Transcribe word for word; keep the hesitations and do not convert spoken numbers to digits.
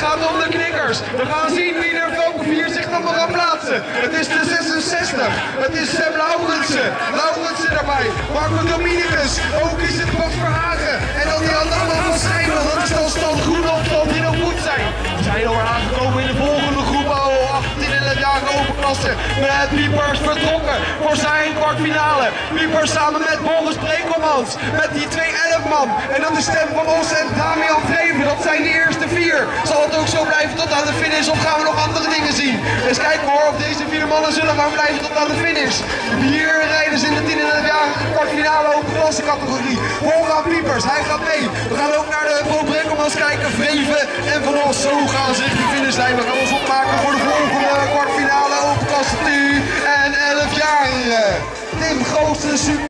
gaat om de knikkers. We gaan zien wie er welke vier zich dan gaan plaatsen. Het is de zesenzestig. Het is Sam Laurensen. Laurensen daarbij. Marco Dominicus. Ook is het Bas Verhagen. En dan die andere man van Schijnel. Dat is dan Stan Groenopstand die nog moet zijn. We zijn alweer aangekomen in de volgende groep. Al achttien en elf jaar open klasse. Met Piepers vertrokken voor zijn kwartfinale. Piepers samen met Boris Brekelmans. Met die twee elf man. En dan de stem van ons en Damian Vreven. Dat zijn de eerste vier. Zal het ook zo blijven tot aan de finish of gaan we nog andere dingen zien? Eens kijken hoor of deze vier mannen zullen gaan blijven tot aan de finish. Vier rijders in de tien en elf jaar kwartfinale open klasse categorie. Vooraan Piepers, hij gaat mee. We gaan ook naar de Bo Brekelmans kijken. Vreven en Van Os. Zo gaan ze richting de finishlijn. We gaan ons opmaken voor de volgende kwartfinale open klasse tien en elf jaar. Tim Goossen, super.